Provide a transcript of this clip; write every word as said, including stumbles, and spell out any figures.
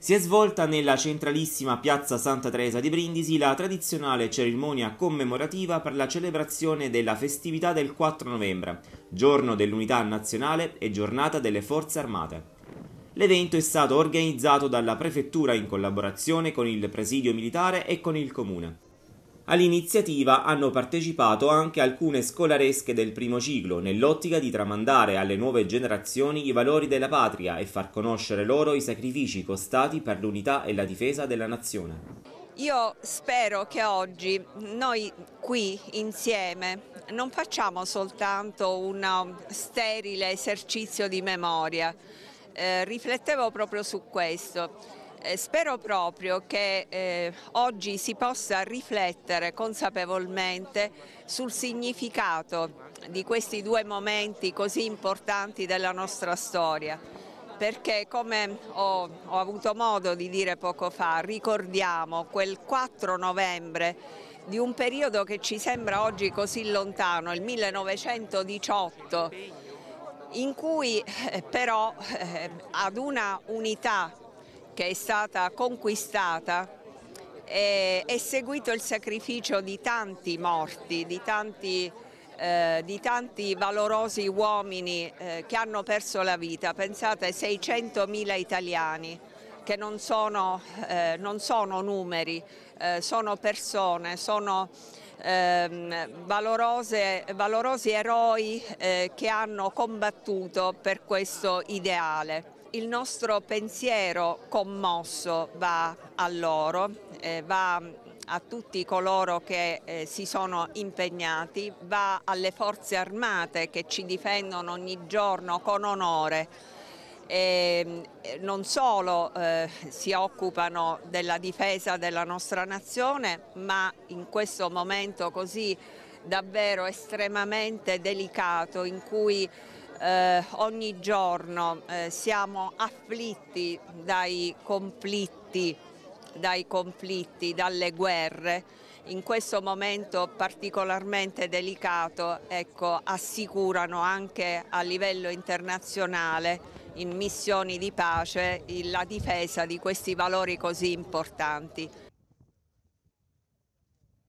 Si è svolta nella centralissima piazza Santa Teresa di Brindisi la tradizionale cerimonia commemorativa per la celebrazione della festività del quattro novembre, giorno dell'Unità Nazionale e giornata delle Forze Armate. L'evento è stato organizzato dalla Prefettura in collaborazione con il Presidio Militare e con il Comune. All'iniziativa hanno partecipato anche alcune scolaresche del primo ciclo, nell'ottica di tramandare alle nuove generazioni i valori della patria e far conoscere loro i sacrifici costati per l'unità e la difesa della nazione. Io spero che oggi noi qui insieme non facciamo soltanto un sterile esercizio di memoria, eh, riflettevo proprio su questo. Eh, spero proprio che eh, oggi si possa riflettere consapevolmente sul significato di questi due momenti così importanti della nostra storia, perché come ho, ho avuto modo di dire poco fa, ricordiamo quel quattro novembre di un periodo che ci sembra oggi così lontano, il millenovecentodiciotto, in cui eh, però eh, ad una unità che è stata conquistata e è seguito il sacrificio di tanti morti, di tanti, eh, di tanti valorosi uomini eh, che hanno perso la vita. Pensate, seicentomila italiani, che non sono, eh, non sono numeri, eh, sono persone, sono eh, valorose, valorosi eroi eh, che hanno combattuto per questo ideale. Il nostro pensiero commosso va a loro, eh, va a tutti coloro che eh, si sono impegnati, va alle forze armate che ci difendono ogni giorno con onore. E non solo eh, si occupano della difesa della nostra nazione, ma in questo momento così davvero estremamente delicato in cui Eh, ogni giorno eh, siamo afflitti dai conflitti, dai conflitti, dalle guerre. In questo momento particolarmente delicato, ecco, assicurano anche a livello internazionale, in missioni di pace, la difesa di questi valori così importanti.